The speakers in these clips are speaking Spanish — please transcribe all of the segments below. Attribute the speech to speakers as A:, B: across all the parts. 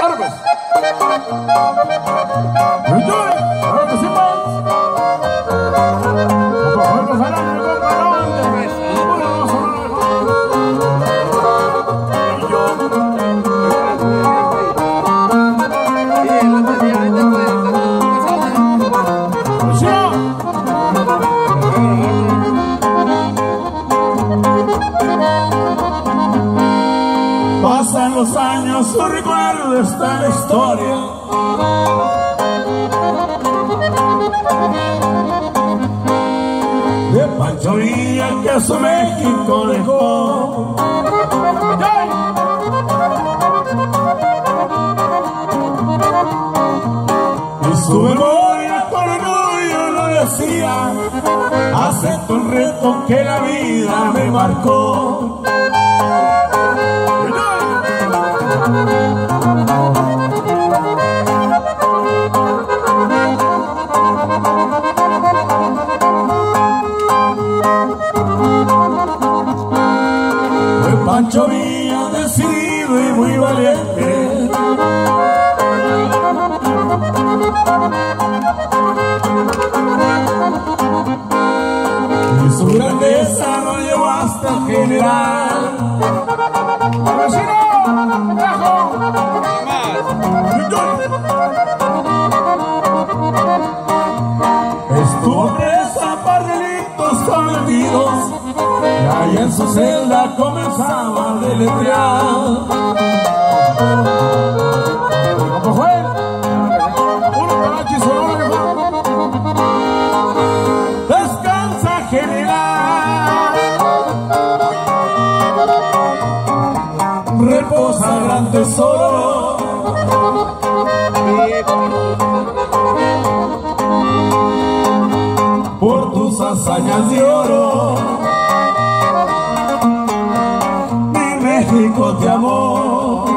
A: ¡Ahora pues! ¡Enjoy! ¡Ahora que sí, pues! ¡Vamos a ganar el balón! Pasan los años, su recuerdo está en la historia. De Pancho Villa que a su México dejó. Y su memoria con orgullo lo decía: acepto el reto que la vida me marcó. Fue Pancho Villa decidido y muy valiente. Y su grandeza lo llevó hasta el general. Estuvo presa por delitos cometidos y ahí en su celda comenzaba a deletrear. ¿Cómo fue? Descansa, general. Reposa, gran tesoro. Por tus hazañas de oro, mi México te amó.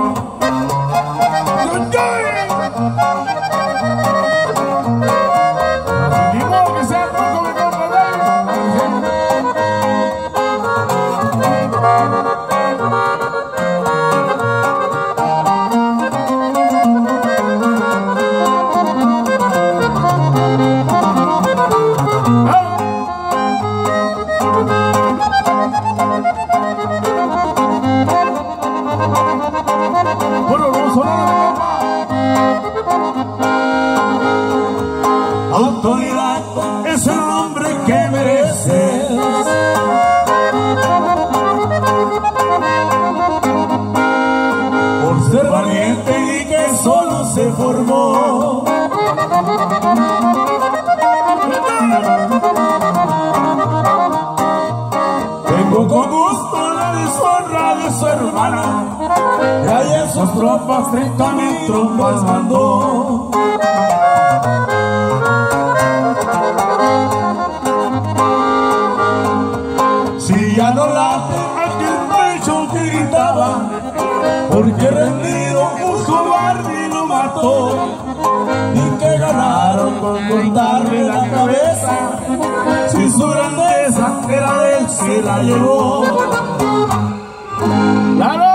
A: Ni modo que sea poco de autoridad es el nombre que mereces. Por ser valiente y que solo se formó. Tengo con gusto la deshonra de su hermana, y ahí en sus tropas 30,000 tropas mandó. Si ya no late aquel pecho que gritaba, porque rendido un cobarde y lo mató, y que ganaron con cortarle la cabeza, si su grandeza era de él, se la llevó. ¡Claro!